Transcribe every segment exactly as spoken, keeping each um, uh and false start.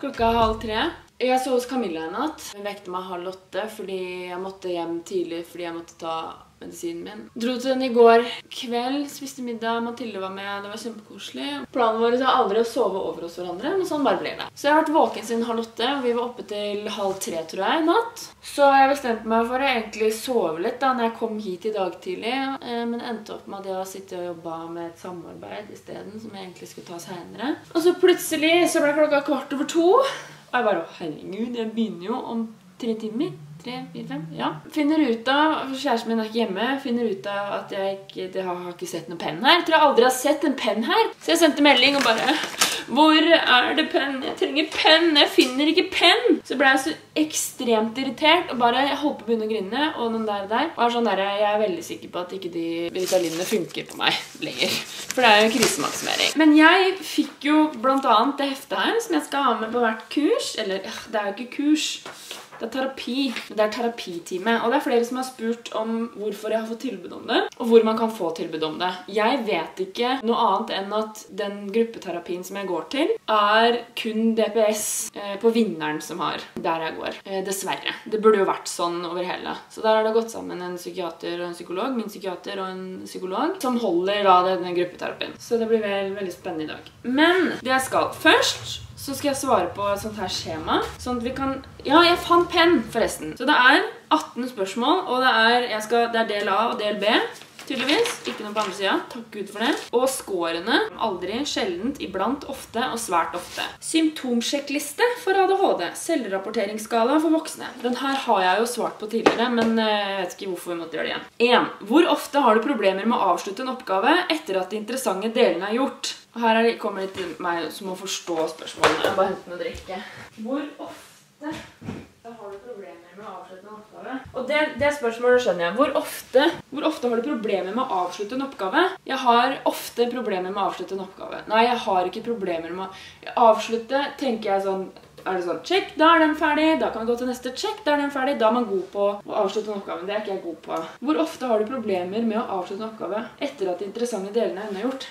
Klokka er halv tre. Jeg så hos Camilla en natt. Hun vekte meg halv åtte fordi jeg måtte hjem tidlig fordi jeg måtte ta medisinen min. Dro til den i går kveld, spiste middag, Mathilde var med, det var kjempekoselig. Planen vår er aldri å sove over hos hverandre, men sånn bare blir det. Så jeg har vært våken siden halv åtte, og vi var oppe til halv tre, tror jeg, natt. Så jeg bestemte meg for å egentlig sove litt da, når jeg kom hit i dag tidlig, men endte opp med at jeg har sittet og jobbet med et samarbeid i stedet, som jeg egentlig skulle ta senere. Og så plutselig så ble klokka kvart over to, og jeg bare, herregud, jeg begynner jo om tre timer. tre, fire, fem, ja. Finner ut av, for kjæresten min er ikke hjemme, finner ut av at jeg ikke, jeg har ikke sett noen penn her. Jeg tror jeg aldri har sett en penn her. Så jeg sendte melding og bare, hvor er det penn? Jeg trenger penn, jeg finner ikke penn. Så ble jeg så ekstremt irritert, og bare, jeg holdt på å begynne å grine, og den der der. Og er sånn der, jeg er veldig sikker på at ikke de Ritalinene funker på meg lenger. For det er jo krisemaksimering. Men jeg fikk jo blant annet det heftet her, som jeg skal ha med på hvert kurs. Eller, det er jo ikke kurs. Det er terapi. Det er terapitime. Og det er flere som har spurt om hvorfor jeg har fått tilbud om det, og hvor man kan få tilbud om det. Jeg vet ikke noe annet enn at den gruppeterapien som jeg går til, er kun D P S på Vinneren som har. Der jeg går. Dessverre. Det burde jo vært sånn over hele. Så der har det gått sammen en psykiater og en psykolog, min psykiater og en psykolog, som holder da denne gruppeterapien. Så det blir vel, veldig spennende i dag. Men det jeg skal først, så skal jeg svare på et sånt her skjema, sånn at vi kan... Ja, jeg fant penn, forresten. Så det er atten spørsmål, og det er, jeg skal, det er del A og del B, tydeligvis. Ikke noe på andre siden, takk Gud for det. Og scorene, aldri, sjeldent, iblant, ofte og svært ofte. Symptomsjekkliste for A D H D, selvrapporteringsskala for voksne. Den her har jeg jo svart på tidligere, men jeg vet ikke hvorfor vi måtte gjøre det igjen. en. Hvor ofte har du problemer med å avslutte en oppgave etter at de interessante delene er gjort? Og her er det, kommer det til meg som å forstå spørsmålene. Jeg bare henter noe å drikke. Hvor ofte har du problemer med å avslutte en oppgave? Og det, det spørsmålet skjønner jeg. Hvor ofte, hvor ofte har du problemer med å avslutte en oppgave? Jeg har ofte problemer med å avslutte en oppgave. Nei, jeg har ikke problemer med å avslutte, tenker jeg sånn, er det sånn, check, da er den ferdig, da kan vi gå til neste, check, da er den ferdig, da er man god på å avslutte en oppgave. Det er ikke jeg god på. Hvor ofte har du problemer med å avslutte en oppgave etter at de interessante delene er unnagjort?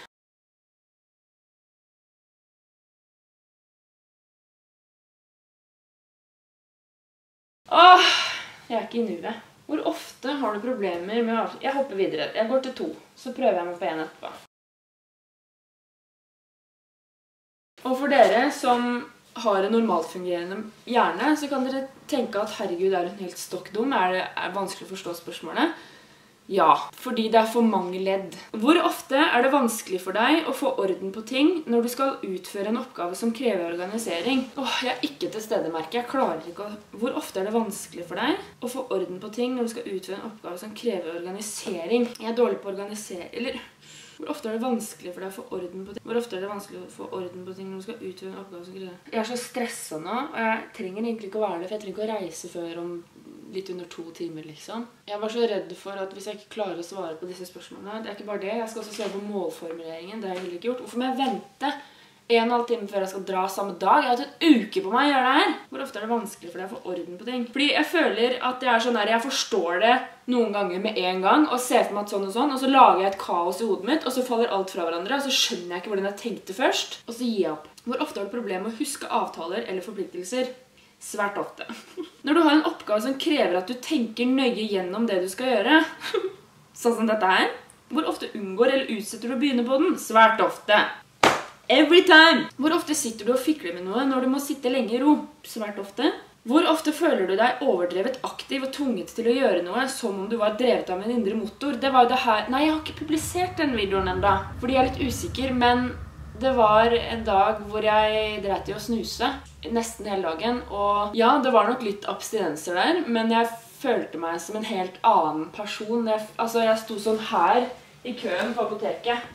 Åh, jeg er ikke i nuet. Hvor ofte har du problemer med å avslutte? Jeg hopper videre. Jeg går til to, så prøver jeg meg på en etterpå. Og for dere som har en normalt fungerende hjerne, så kan dere tenke at herregud, er hun helt stokkdum? Er det er vanskelig å forstå spørsmålet? Ja, fordi det er for mange ledd. Hvor ofte er det vanskelig for deg å få orden på ting når du skal utføre en oppgave som krever organisering? Åh, jeg er ikke til stede, merker jeg. Klarer ikke å... Hvor ofte er det vanskelig for deg å få orden på ting når du skal utføre en oppgave som krever organisering? Jeg er dårlig på å organisere... Eller... Hvor ofte er det vanskelig for deg å få orden på ting? Hvor ofte er det vanskelig å få orden på ting når du skal utføre en oppgave som krever? Jeg er så stresset nå, og jeg trenger egentlig ikke å være det, for jeg trenger ikke å reise før om litt under to timer, liksom. Jeg var så redd for at hvis jeg ikke klarer å svare på disse spørsmålene, det er ikke bare det, jeg skal også svare på målformuleringen, det har jeg heller ikke gjort. Hvorfor må jeg vente en og en halv time før jeg skal dra samme dag? Jeg har hatt en uke på meg å gjøre det her. Hvor ofte er det vanskelig for deg å få orden på ting? Fordi jeg føler at jeg er sånn her, jeg forstår det noen ganger med en gang, og ser for meg at sånn og sånn, og så lager jeg et kaos i hodet mitt, og så faller alt fra hverandre, og så skjønner jeg ikke hvordan jeg tenkte først, og så gir jeg opp. Hvor ofte har du problemer med å huske avtaler eller forpliktelser? Svært ofte. Når du har en oppgave som krever at du tenker nøye gjennom det du skal gjøre, sånn som dette her, hvor ofte unngår eller utsetter du å begynne på den? Svært ofte. Every time! Hvor ofte sitter du og fikler med noe når du må sitte lenge i ro? Svært ofte. Hvor ofte føler du deg overdrevet aktiv og tvunget til å gjøre noe som om du var drevet av en indre motor? Det var jo det her... Nei, jeg har ikke publisert den videoen enda, fordi jeg er litt usikker, men det var en dag hvor jeg dreit i å snuse nesten hele dagen, og ja, det var nok litt abstinenser der, men jeg følte meg som en helt annen person. Jeg, altså, jeg sto sånn her i køen på apoteket.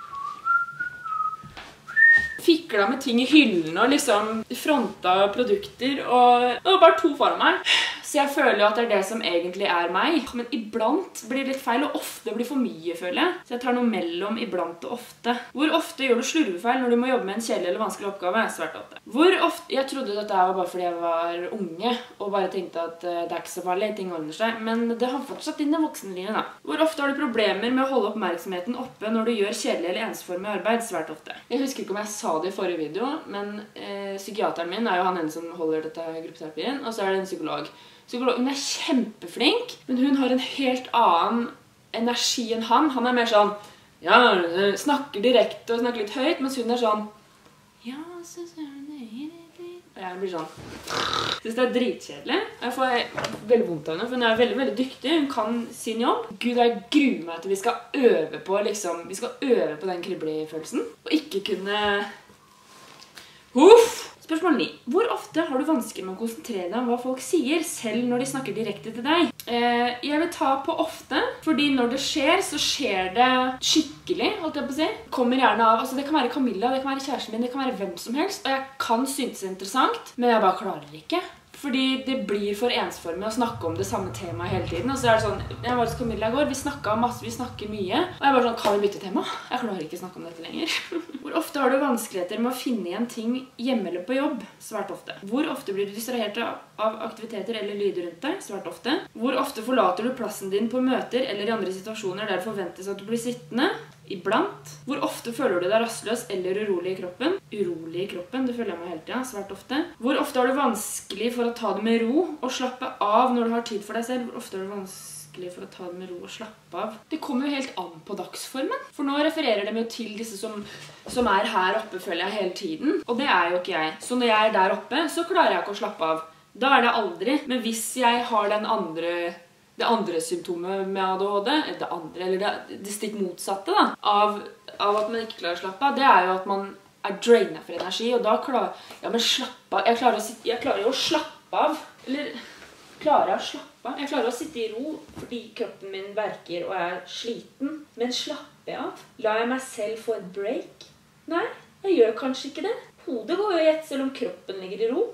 Fikla med ting i hyllene og liksom fronta produkter, og det var bare to foran meg. Så jeg føler jo at det er det som egentlig er meg. Men iblant blir det litt feil, og ofte blir for mye, føler jeg. Så jeg tar noe mellom iblant og ofte. Hvor ofte gjør du slurvefeil når du må jobbe med en kjedelig eller vanskelig oppgave? Svært ofte. Hvor ofte... Jeg trodde dette var bare fordi jeg var unge, og bare tenkte at uh, det er ikke så farlig, ting ordner seg. Men det har fortsatt inn i voksenlivet, da. Hvor ofte har du problemer med å holde oppmerksomheten oppe når du gjør kjedelig eller ensformig arbeid? Svært ofte. Jeg husker ikke om jeg sa det i forrige video, men eh, psykiateren min er jo han ene som holder dette gruppeterapien, og så er det en psykolog. Psykologen er kjempeflink, men hun har en helt annen energi enn han. Han er mer sånn, ja, snakker direkte og snakker litt høyt, mens hun er sånn, ja, så ser du det. Og jeg blir sånn, jeg synes det er dritkjedelig. Jeg får veldig vondt av henne, for hun er veldig, veldig dyktig. Hun kan sin jobb. Gud, jeg gruer meg til vi skal øve på, liksom, vi skal øve på den kriblefølelsen. Og ikke kunne... Uff! Spørsmål ni. Hvor ofte har du vansker med å konsentrere deg om hva folk sier, selv når de snakker direkte til deg? Eh, jeg vil ta på ofte, fordi når det skjer, så skjer det skikkelig, holdt jeg på å si. Kommer gjerne av, altså det kan være Camilla, det kan være kjæresten min, det kan være hvem som helst, og jeg kan synes det er interessant, men jeg bare klarer ikke. Fordi det blir for ensformig å snakke om det samme temaet hele tiden. Og så er det sånn, jeg var hos Camilla i går, vi snakket masse, vi snakker mye. Og jeg bare sånn, kan vi bytte tema? Jeg klarer ikke å snakke om dette lenger. Hvor ofte har du vanskeligheter med å finne igjen ting hjemme eller på jobb? Svært ofte. Hvor ofte blir du distrahert av aktiviteter eller lyder rundt deg? Svært ofte. Hvor ofte forlater du plassen din på møter eller i andre situasjoner der det forventes at du blir sittende? Iblant. Hvor ofte føler du deg rastløs eller urolig i kroppen? Urolig i kroppen, det føler jeg meg hele tiden, svært ofte. Hvor ofte har du vanskelig for å ta det med ro og slappe av når du har tid for deg selv? Hvor ofte har du vanskelig for å ta det med ro og slappe av? Det kommer jo helt an på dagsformen. For nå refererer de jo til disse som, som er her oppe, føler jeg, hele tiden. Og det er jo ikke jeg. Så når jeg er der oppe, så klarer jeg ikke å slappe av. Da er det aldri. Men hvis jeg har den andre... Det andre symptomet med A D H D, det andre, eller det, det stikk motsatte da, av, av at man ikke klarer å slappe av, det er jo at man er drainet for energi, og da klarer ja, men slappe av, jeg klarer, å sitte, jeg klarer jo å slappe av, eller klarer jeg å slappe av? Jeg klarer å sitte i ro, fordi kroppen min verker og er sliten, men slapper jeg av? Lar jeg meg selv få et break? Nei, jeg gjør kanskje ikke det. Hodet går jo i ett selv om kroppen ligger i ro.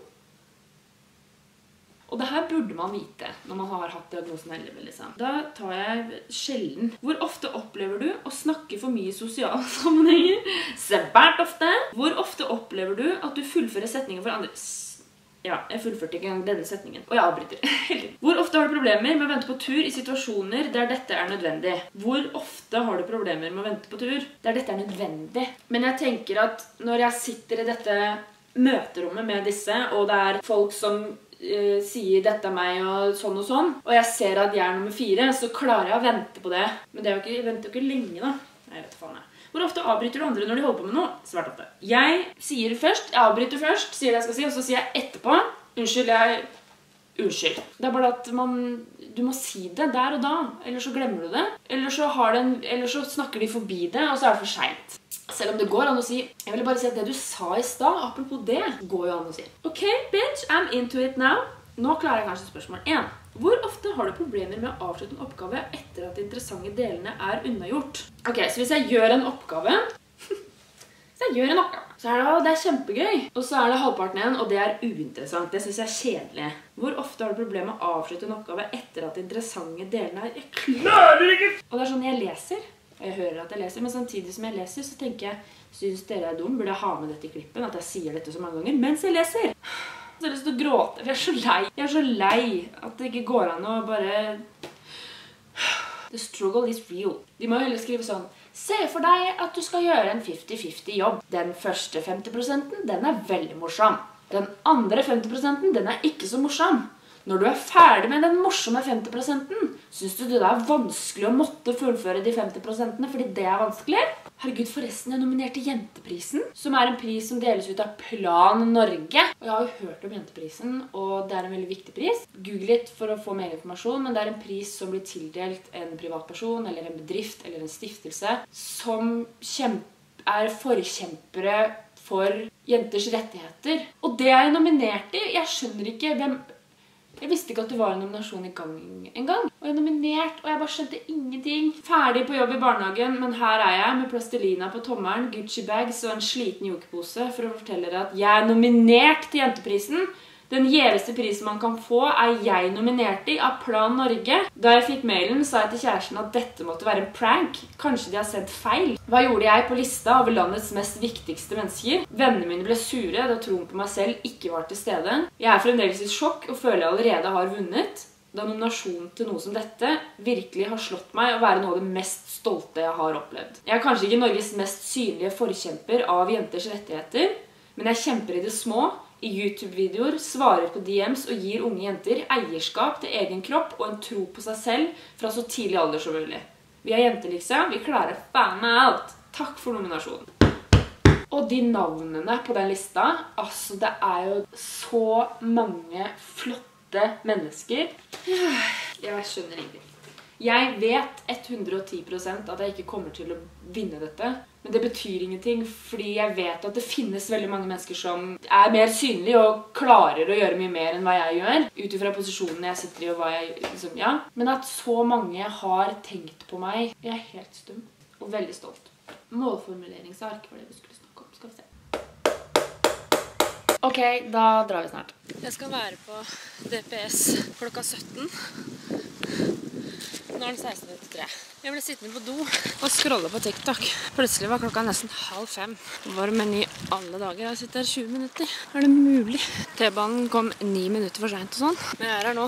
Og det her burde man vite når man har hatt diagnosen elleve, liksom. Da tar jeg sjelden. Hvor ofte opplever du å snakke for mye i sosiale sammenhenger? Svært ofte. Hvor ofte opplever du at du fullfører setninger for andre? Ja, jeg fullførte ikke engang denne setningen. Og jeg avbryter. Hvor ofte har du problemer med å vente på tur i situasjoner der dette er nødvendig? Hvor ofte har du problemer med å vente på tur der dette er nødvendig? Men jeg tenker at når jeg sitter i dette møterommet med disse, og det er folk som Uh, sier dette er meg og sånn og sånn, og jeg ser at jeg er nummer fire, så klarer jeg å vente på det. Men det er jo ikke, jeg venter jo ikke lenge da. Nei, jeg vet faen jeg. Hvor ofte avbryter du andre når de holder på med noe? Svært ofte. Jeg sier først, jeg avbryter først, sier det jeg skal si, og så sier jeg etterpå, unnskyld, jeg... Unnskyld. Det er bare at man... Du må si det der og da, eller så glemmer du det. Eller så, har den, eller så snakker de forbi det, og så er det for sent. Selv om det går an å si, jeg vil bare si at det du sa i stad, apropos det, går jo an å si. Ok, bitch, I'm into it now. Nå klarer jeg kanskje spørsmål én. Hvor ofte har du problemer med å avslutte en oppgave etter at de interessante delene er unnagjort? Ok, så hvis jeg gjør en oppgave, så jeg gjør en oppgave, så er det, det er kjempegøy. Og så er det halvparten igjen, og det er uinteressant. Det synes jeg er kjedelig. Hvor ofte har du problemer med å avslutte en oppgave etter at de interessante delene er... Jeg klarer ikke! Og det er sånn jeg leser. Og jeg hører at jeg leser, men samtidig som jeg leser, så tenker jeg, synes dere er dum, burde jeg ha med dette i klippen, at jeg sier dette så mange ganger, mens jeg leser. Så jeg har lyst til å gråte, for jeg er så lei. Jeg er så lei at det ikke går an å bare... The struggle is real. De må jo heller skrive sånn, se for deg at du skal gjøre en femti femti jobb. Den første femti prosenten, den er veldig morsom. Den andre femti prosenten, den er ikke så morsom. Når du er ferdig med den morsomme femti prosenten, synes du det er vanskelig å måtte fullføre de femti prosentene fordi det er vanskelig? Herregud, forresten, jeg nominerte Jenteprisen, som er en pris som deles ut av Plan Norge. Og jeg har jo hørt om Jenteprisen, og det er en veldig viktig pris. Google litt for å få mer informasjon, men det er en pris som blir tildelt en privatperson, eller en bedrift, eller en stiftelse, som er forkjempere for jenters rettigheter. Og det er jeg nominert i. Jeg skjønner ikke hvem... Jeg visste ikke at det var en nominasjon i gang en gang. Og jeg er nominert, og jeg bare skjønte ingenting. Ferdig på jobb i barnehagen, men her er jeg med plastelina på tommelen, Gucci bags og en sliten jokepose for å fortelle dere at jeg er nominert til Jenteprisen. Den gjeveste prisen man kan få er jeg nominert i av Plan Norge. Da jeg fikk mailen, sa jeg til kjæresten at dette måtte være en prank. Kanskje de har sendt feil. Hva gjorde jeg på lista over landets mest viktigste mennesker? Vennene mine ble sure da troen på meg selv ikke var til stede. Jeg er fremdeles i sjokk og føler jeg allerede har vunnet. Da nominasjonen til noe som dette virkelig har slått meg å være noe av det mest stolte jeg har opplevd. Jeg er kanskje ikke Norges mest synlige forkjemper av jenters rettigheter, men jeg kjemper i det små, i YouTube-videoer, svarer på D Ms og gir unge jenter eierskap til egen kropp og en tro på seg selv fra så tidlig alder som mulig. Vi er jenter, liksom. Vi klarer faen meg alt. Takk for nominasjonen. Og de navnene på den lista, altså det er jo så mange flotte mennesker. Jeg skjønner ingenting. Jeg vet hundre og ti prosent at jeg ikke kommer til å vinne dette, men det betyr ingenting, fordi jeg vet at det finnes veldig mange mennesker som er mer synlige og klarer å gjøre mye mer enn hva jeg gjør, utifra posisjonen jeg sitter i og hva jeg liksom, ja. Men at så mange har tenkt på meg, jeg er helt stum og veldig stolt. Målformuleringsark var det vi skulle snakke om, skal vi se. Ok, da drar vi snart. Jeg skal være på D P S klokka sytten. Nå er det seksten åttitre. Jeg ble sittende på do og scrolle på TikTok. Plutselig var klokka nesten halv fem. Var meny alle dager. Jeg har sittet her tjue minutter. Er det mulig? T-banen kom ni minutter for sent og sånn. Men jeg er her nå.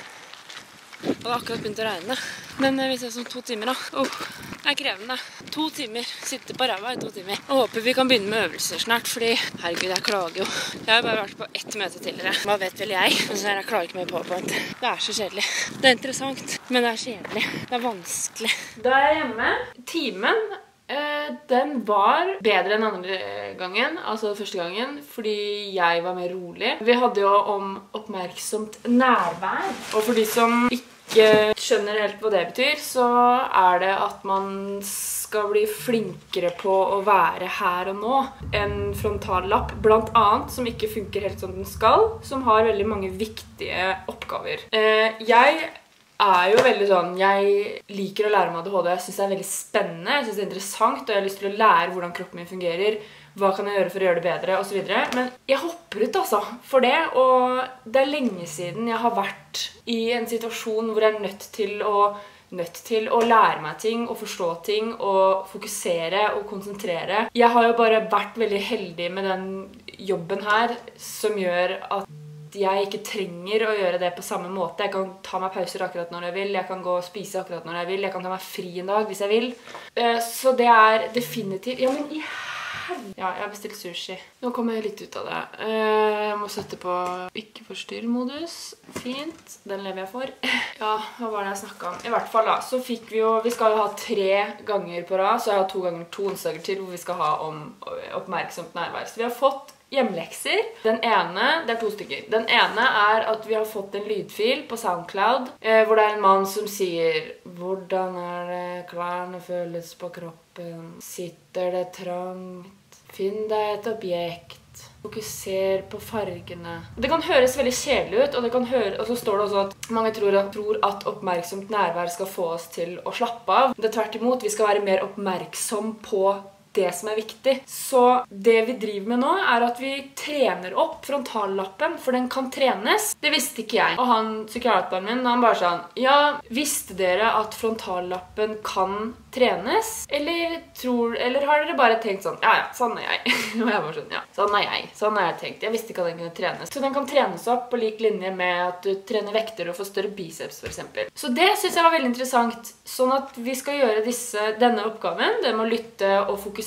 Og det har akkurat begynt å regne. Men vi ses om to timer da. Oh, det er krevende. To timer. Sitte på ræva i to timer. Og håper vi kan begynne med øvelser snart, fordi herregud, jeg klager jo. Jeg har bare vært på ett møte tidligere. Hva vet vel jeg? Men så jeg klager ikke med PowerPoint. Det er så kjedelig. Det er interessant, men det er kjedelig. Det er vanskelig. Da er jeg hjemme. Timen, eh, den var bedre enn andre gangen, altså første gangen, fordi jeg var mer rolig. Vi hadde jo om oppmerksomt nærvær, og for de som ikke ikke skjønner helt hva det betyr, så er det at man skal bli flinkere på å være her og nå. En frontallapp, blant annet, som ikke funker helt som den skal, som har veldig mange viktige oppgaver. Jeg er jo veldig sånn, jeg liker å lære meg A D H D, jeg synes det er veldig spennende, jeg synes det er interessant, og jeg har lyst til å lære hvordan kroppen min fungerer, hva kan jeg gjøre for å gjøre det bedre, og så videre. Men jeg hopper ut altså for det, og det er lenge siden jeg har vært i en situasjon hvor jeg er nødt til å, nødt til å lære meg ting, og forstå ting, og fokusere og konsentrere. Jeg har jo bare vært veldig heldig med den jobben her, som gjør at jeg ikke trenger å gjøre det på samme måte. Jeg kan ta meg pauser akkurat når jeg vil, jeg kan gå og spise akkurat når jeg vil, jeg kan ta meg fri en dag hvis jeg vil. Så det er definitivt... Ja, men i Ja, jeg har bestilt sushi. Nå kommer jeg litt ut av det. Jeg må sette på ikke forstyrr-modus. Fint. Den lever jeg for. Ja, hva var det jeg snakket om? I hvert fall da, så fikk vi jo, vi skal jo ha tre ganger på rad, så jeg har to ganger to onsdager til hvor vi skal ha om oppmerksomt nærvær. Så vi har fått hjemmelekser. Den ene, det er to stykker. Den ene er at vi har fått en lydfil på SoundCloud, hvor det er en mann som sier «Hvordan er det klærne føles på kroppen? Sitter det trangt? Finn deg et objekt. Fokuser på fargene». Det kan høres veldig kjedelig ut, og, det kan høre, og så står det også at mange tror at, tror at oppmerksomt nærvær skal få oss til å slappe av. Det er tvert imot, vi skal være mer oppmerksom på det som er viktig. Så det vi driver med nå er at vi trener opp frontallappen, for den kan trenes. Det visste ikke jeg. Og han, psykiateren min, han bare sånn, ja, visste dere at frontallappen kan trenes? Eller, tror, eller har dere bare tenkt sånn, ja, ja, sånn er jeg. Og jeg bare sånn, ja, sånn er jeg. Sånn har jeg tenkt. Jeg visste ikke at den kunne trenes. Så den kan trenes opp på lik linje med at du trener vekter og får større biceps, for eksempel. Så det synes jeg var veldig interessant. Sånn at vi skal gjøre disse, denne oppgaven, det med å lytte og fokusere,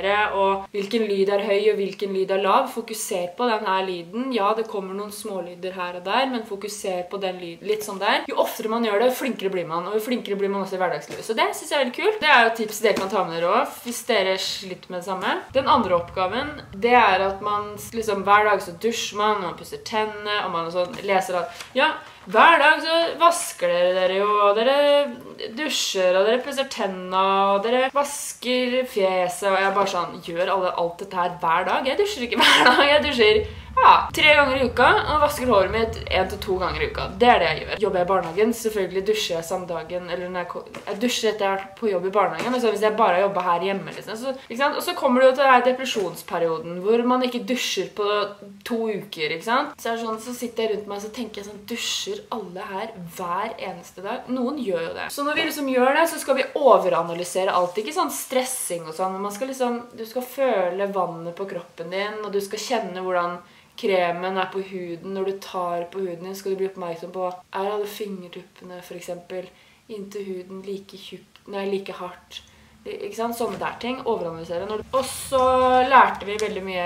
og hvilken lyd er høy og hvilken lyd er lav. Fokuser på denne lyden. Ja, det kommer noen smålyder her og der, men fokuser på den lyden litt sånn der. Jo oftere man gjør det, jo flinkere blir man, og jo flinkere blir man også i hverdagslivet. Så det synes jeg er veldig kult. Det er jo tips dere kan ta med dere også, hvis dere sliter med det samme. Den andre oppgaven, det er at man liksom hver dag så dusjer man, og man pusser tennene, og man sånn leser at ja, hver dag så vasker dere dere jo, og dere dusjer, og dere pusser tennene, og dere vasker fjeset, og jeg bare sånn, gjør alle alt dette her hver dag? Jeg dusjer ikke hver dag, jeg dusjer ja, tre ganger i uka, og vasker håret mitt en til to ganger i uka. Det er det jeg gjør. Jobber jeg i barnehagen, selvfølgelig dusjer jeg samme dagen, eller når jeg, jeg dusjer etter jeg er på jobb i barnehagen, men så hvis jeg bare jobber her hjemme, liksom, så, ikke sant? Og så kommer det jo til denne depresjonsperioden, hvor man ikke dusjer på to uker, ikke sant? Så er det sånn, så sitter jeg rundt meg, og så tenker jeg sånn, dusjer alle her hver eneste dag? Noen gjør jo det. Så når vi liksom gjør det, så skal vi overanalysere alt, ikke sånn stressing og sånn, men man skal liksom, du skal føle vannet på kroppen din, og du skal kjenne hvordan kremen er på huden. Når du tar på huden din, skal du bli oppmerksom på, er alle fingertuppene for eksempel inntil huden like tjukk, nei, like hardt, ikke sant? Sånne der ting, overanalysere. Og så lærte vi veldig mye,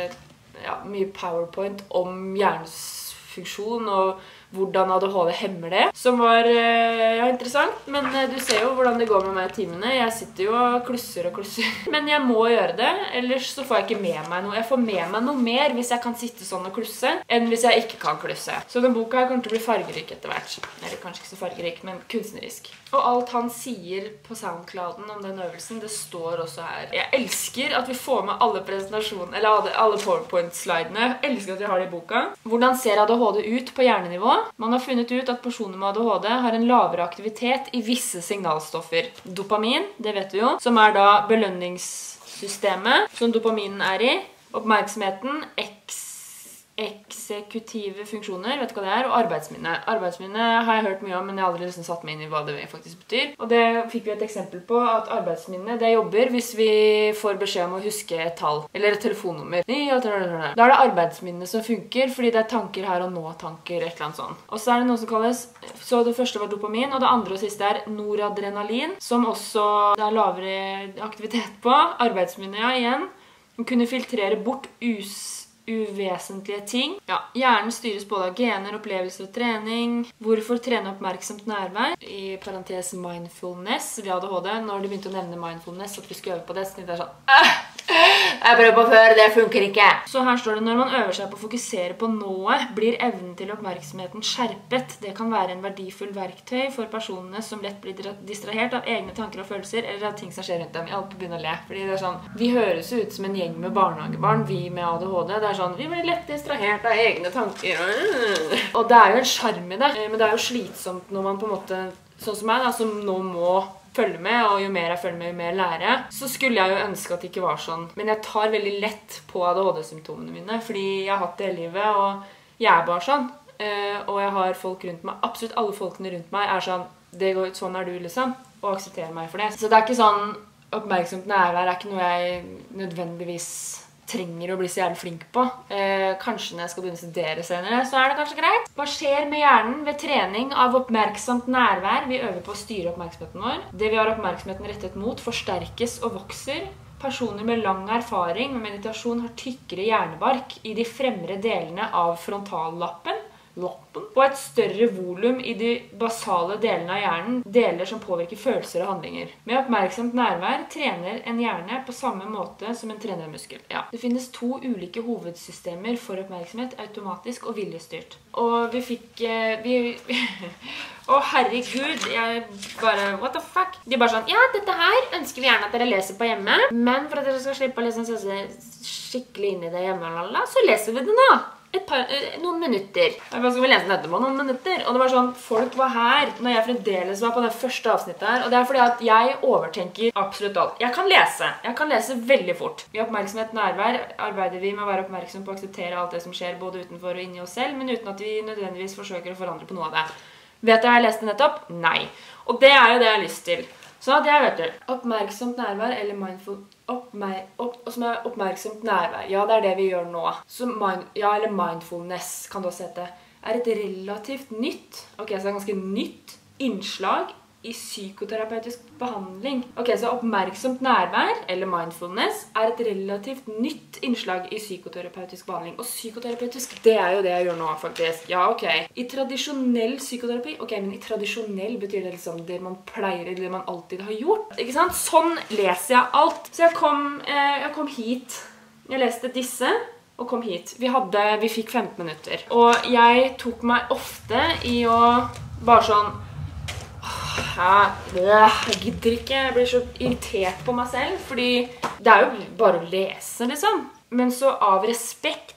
ja, mye PowerPoint om hjernens funksjon og hvordan A D H D hemmer det, som var ja, interessant, men du ser jo hvordan det går med meg i timene. Jeg sitter jo og klusser og klusser, men jeg må gjøre det, ellers så får jeg ikke med meg noe. Jeg får med meg noe mer hvis jeg kan sitte sånn og klusse, enn hvis jeg ikke kan klusse. Så den boka kommer til å bli fargerik etter hvert. Eller kanskje ikke så fargerik, men kunstnerisk. Og alt han sier på SoundClouden om den øvelsen, det står også her. Jeg elsker at vi får med alle presentasjoner, eller alle PowerPoint-slidene. Jeg elsker at vi har det i boka. Hvordan ser A D H D ut på hjernenivå? Man har funnet ut at personer med A D H D har en lavere aktivitet i visse signalstoffer. Dopamin, det vet vi jo, som er da belønningssystemet som dopaminen er i. Oppmerksomheten, X eksekutive funksjoner, vet du hva det er, og arbeidsminne. Arbeidsminne har jeg hørt mye om, men jeg har aldri liksom satt meg inn i hva det faktisk betyr. Og det fikk vi et eksempel på, at arbeidsminne, det jobber hvis vi får beskjed om å huske et tall, eller et telefonnummer. Da er det arbeidsminne som funker, fordi det er tanker her og nå-tanker, et eller annet sånt. Og så er det noe som kalles, så det første var dopamin, og det andre og siste er noradrenalin, som også det er lavere aktivitet på. Arbeidsminne, ja, igjen. Man kunne filtrere bort us uvesentlige ting. Ja, hjernen styres både av gener, opplevelser og trening. Hvorfor trene oppmerksomt nærvær? I parentes mindfulness, vi A D H D, når de begynte å nevne mindfulness, at vi skulle øve på det, så tenkte jeg sånn, «Åh! Jeg prøver på før, det funker ikke!» Så her står det, når man øver seg på å fokusere på nået, blir evnen til oppmerksomheten skjerpet. Det kan være en verdifull verktøy for personene som lett blir distrahert av egne tanker og følelser, eller av ting som skjer rundt dem. Jeg holdt på å begynne å le, fordi det er sånn, vi høres ut som en gjeng med barnehagebarn, vi med A D H D, det er sånn, vi blir lett distrahert av egne tanker. Og det er jo en charm i det, men det er jo slitsomt når man på en måte, sånn som meg da, som nå må følge med, og jo mer jeg følger med, jo mer lærer jeg, så skulle jeg jo ønske at det ikke var sånn. Men jeg tar veldig lett på A D H D-symptomene mine, fordi jeg har hatt det hele livet, og jeg er bare sånn. Og jeg har folk rundt meg, absolutt alle folkene rundt meg er sånn, det går, sånn er du liksom, og aksepterer meg for det. Så det er ikke sånn, oppmerksomt nærvær er ikke noe jeg nødvendigvis trenger å bli så jævlig flink på. Eh, kanskje når jeg skal begynne å studere senere, så er det kanskje greit. Hva skjer med hjernen ved trening av oppmerksomt nærvær? Vi øver på å styre oppmerksomheten vår. Det vi har oppmerksomheten rettet mot forsterkes og vokser. Personer med lang erfaring med meditasjon har tykkere hjernebark i de fremre delene av frontallappen, lappen, og et større volum i de basale delene av hjernen, deler som påvirker følelser og handlinger. Med oppmerksomt nærvær trener en hjerne på samme måte som en trener en muskel. Ja. Det finnes to ulike hovedsystemer for oppmerksomhet, automatisk og viljestyrt. Og vi fikk... Vi, å herregud, jeg bare, what the fuck? De bare sånn, ja, dette her ønsker vi gjerne at dere leser på hjemme, men for at dere skal slippe å lese skikkelig inn i det hjemme, så leser vi det nå. Et par, noen minutter. Hva skal vi lese den etterpå? Noen minutter. Og det var sånn, folk var her når jeg fremdeles var på det første avsnittet her, og det er fordi at jeg overtenker absolutt alt. Jeg kan lese. Jeg kan lese veldig fort. I oppmerksomhet nærvær arbeider vi med å være oppmerksom på å akseptere alt det som skjer både utenfor og inni oss selv, men uten at vi nødvendigvis forsøker å forandre på noe av det. Vet du hva jeg leste nettopp? Nei. Og det er jo det jeg har lyst til. Så det vet du. Oppmerksomt nærvær eller mindful... Oppmer opp, som er oppmerksomt nærvær. Ja, det er det vi gjør nå. Så mind, ja, eller mindfulness kan det også hete. Er et relativt nytt, ok, så det er ganske nytt innslag i psykoterapeutisk behandling. Ok, så oppmerksomt nærvær, eller mindfulness, er et relativt nytt innslag i psykoterapeutisk behandling. Og psykoterapeutisk, det er jo det jeg gjør nå, faktisk. Ja, ok. I tradisjonell psykoterapi, ok, men i tradisjonell betyr det liksom det man pleier, det man alltid har gjort. Ikke sant? Sånn leser jeg alt. Så jeg kom, eh, jeg kom hit. Jeg leste disse, og kom hit. Vi hadde, vi fikk femten minutter. Og jeg tok meg ofte i å bare sånn, jeg gidder ikke, jeg blir så irritert på meg selv, fordi det er jo bare å lese, liksom. Men så av respekt så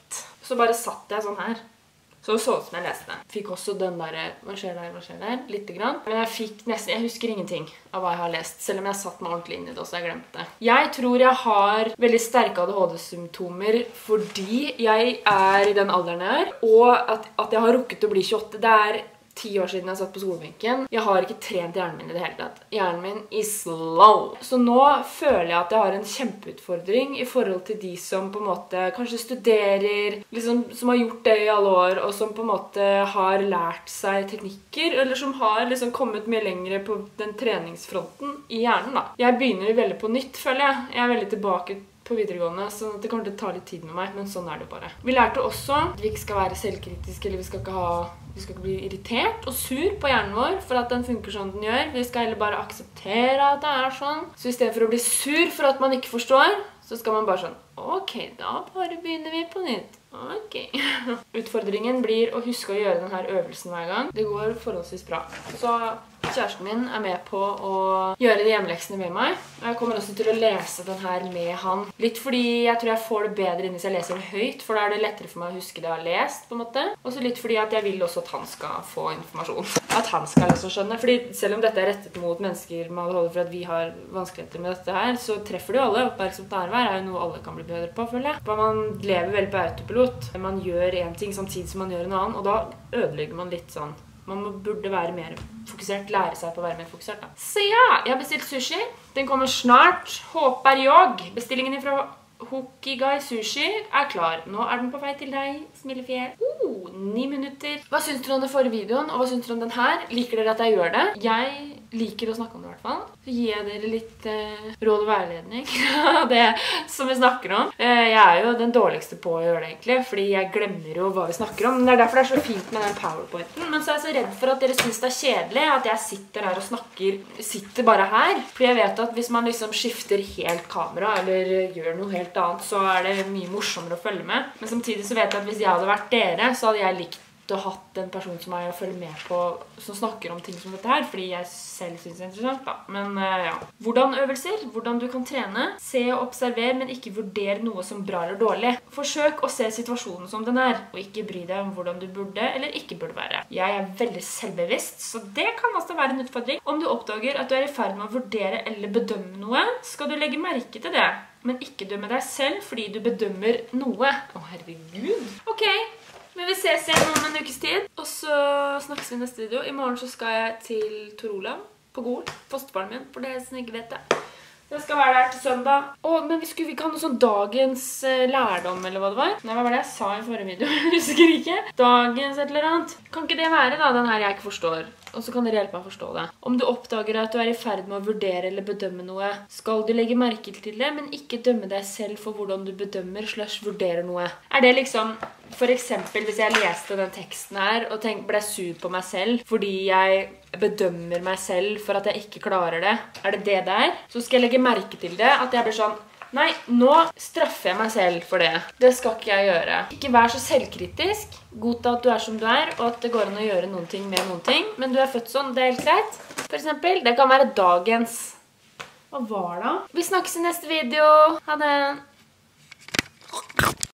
så bare satt jeg sånn her. Så det så ut som jeg leste. Fikk også den der, hva skjer der, hva skjer der, litt grann. Men jeg fikk nesten, jeg husker ingenting av hva jeg har lest, selv om jeg satt meg ordentlig inn i det, så jeg glemte det. Jeg tror jeg har veldig sterke A D H D-symptomer fordi jeg er i den alderen jeg er, og at, at jeg har rukket å bli tjueåtte. Det er ti år siden jeg satt på skolebenken. Jeg har ikke trent hjernen min i det hele tatt. Hjernen min er slow. Så nå føler jeg at jeg har en kjempeutfordring i forhold til de som på en måte kanskje studerer, liksom, som har gjort det i alle år, og som på en måte har lært seg teknikker, eller som har liksom kommet mye lengre på den treningsfronten i hjernen da. Jeg begynner veldig på nytt, føler jeg. Jeg er veldig tilbake på videregående, så det kommer til å ta litt tid med meg, men sånn er det bare. Vi lærte også at vi ikke skal være selvkritiske, eller vi skal ikke ha Vi skal ikke bli irritert og sur på hjernen vår for at den funker sånn den gjør. Vi skal heller bare akseptere at det er sånn. Så i stedet for å bli sur for at man ikke forstår, så skal man bare sånn, ok, da bare begynner vi på nytt. Ok. Utfordringen blir å huske å gjøre denne øvelsen hver gang. Det går forholdsvis bra. Så kjæresten min er med på å gjøre de hjemmeleksene med meg. Jeg kommer også til å lese den her med han. Litt fordi jeg tror jeg får det bedre inn hvis jeg leser det høyt, for da er det lettere for meg å huske det jeg har lest, på en måte. Og så litt fordi at jeg vil også at han skal få informasjon. At han skal liksom skjønne. Fordi selv om dette er rettet mot mennesker med A D H D for at vi har vanskeligheter med dette her, så treffer det jo alle. Oppmerksomt nærvær er jo noe alle kan bli bedre på, føler jeg. For man lever veldig på autopilot. Man gjør en ting samtidig som man gjør en annen, og da ødelegger man litt sånn. Man burde være mer fokusert, lære seg på å være mer fokusert da. Så ja, jeg har bestilt sushi. Den kommer snart. Håper jeg. Bestillingen fra Hokigai Sushi er klar. Nå er den på vei til deg, smilefjell. Oh, ni minutter. Hva synes dere om den forrige videoen, og hva synes dere om den her? Liker dere at jeg gjør det? Jeg liker å snakke om det i hvert fall. Så gir jeg dere litt eh, råd og veiledning av det som vi snakker om. Eh, jeg er jo den dårligste på å gjøre det egentlig, fordi jeg glemmer jo hva vi snakker om. Men det er derfor det er så fint med den powerpointen. Men så er jeg så redd for at dere synes det er kjedelig, at jeg sitter her og snakker, sitter bare her. Fordi jeg vet at hvis man liksom skifter helt kamera, eller gjør noe helt annet, så er det mye morsommere å følge med. Men samtidig så vet jeg at hvis jeg hadde vært dere, så hadde jeg likt å ha hatt en person som jeg følger med på, som snakker om ting som dette her, fordi jeg selv synes det er interessant da. Men uh, ja. Hvordan øvelser, hvordan du kan trene, se og observer, men ikke vurdere noe som bra eller dårlig. Forsøk å se situasjonen som den er, og ikke bry deg om hvordan du burde eller ikke burde være. Jeg er veldig selvbevisst, så det kan også være en utfordring. Om du oppdager at du er i ferd med å vurdere eller bedømme noe, skal du legge merke til det, men ikke dømme deg selv fordi du bedømmer noe. Å, herregud. Ok. Men vi ses igjen om en ukes tid, og så snakkes vi i neste video. I morgen så skal jeg til Tor Olav på Gol, fosterbarnet min, for det som ikke vet det. Jeg skal være der til søndag. Åh, men vi skulle vi ikke ha noe sånn dagens eh, lærdom, eller hva det var? Nei, hva var det jeg sa i forrige video? Jeg husker ikke. Dagens et eller annet. Kan ikke det være da, den her jeg ikke forstår? Og så kan dere hjelpe meg å forstå det. Om du oppdager at du er i ferd med å vurdere eller bedømme noe, skal du legge merke til det, men ikke dømme deg selv for hvordan du bedømmer slash vurderer noe. Er det liksom, for eksempel hvis jeg leste den teksten her og tenk, ble sur på meg selv fordi jeg bedømmer meg selv for at jeg ikke klarer det, er det det der? Så skal jeg legge merke til det, at jeg blir sånn, nei, nå straffer jeg meg selv for det. Det skal ikke jeg gjøre. Ikke vær så selvkritisk. Godta at du er som du er, og at det går an å gjøre noen ting med noen ting. Men du er født sånn, det er helt greit. For eksempel, det kan være dagens. Hva var det? Vi snakkes i neste video. Ha det!